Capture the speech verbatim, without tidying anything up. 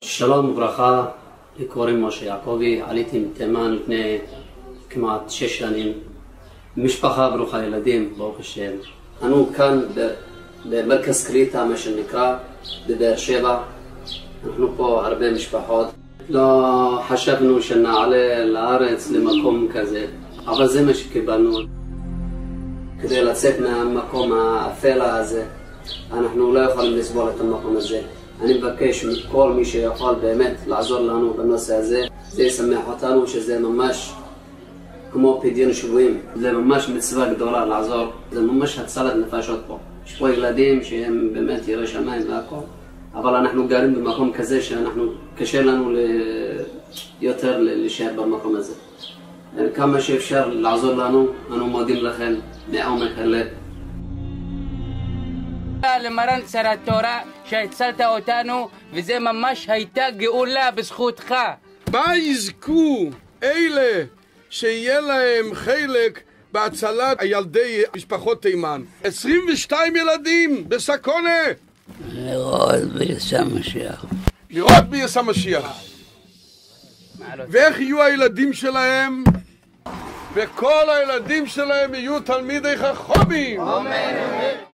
שלום וברכה, לי קוראים משה יעקבי, עליתי מתימן לפני כמעט שש שנים, משפחה ברוכה ילדים, ברוך השם. אנו כאן במרכז קליטה, מה שנקרא, בבאר שבע. אנחנו פה הרבה משפחות. לא חשבנו שנעלה לארץ למקום כזה, אבל זה מה שקיבלנו. כדי לצאת מהמקום האפל הזה, אנחנו לא יכולים לסבול את המקום הזה. אני מבקש מכל מי שיכול באמת לעזור לנו בנושא הזה. זה ישמח אותנו שזה ממש כמו פדיון שבויים. זה ממש מצווה גדולה לעזור. זה ממש הצלת נפשות פה. יש פה ילדים שהם באמת יראי שמיים והכל. אבל אנחנו גרים במקום כזה שאנחנו קשה לנו יותר להישאר במקום הזה. כמה שאפשר לעזור לנו, אנו מודים לכם מעומק הלב. למרן שר התורה שהצלת אותנו, וזה ממש הייתה גאולה בזכותך. מה יזכו אלה שיהיה להם חלק בהצלת ילדי משפחות תימן? עשרים ושתיים ילדים בסכנה. לראות ביס המשיח. לראות ביס המשיח. ואיך יהיו הילדים שלהם? וכל הילדים שלהם יהיו תלמידי חכמים. אמן.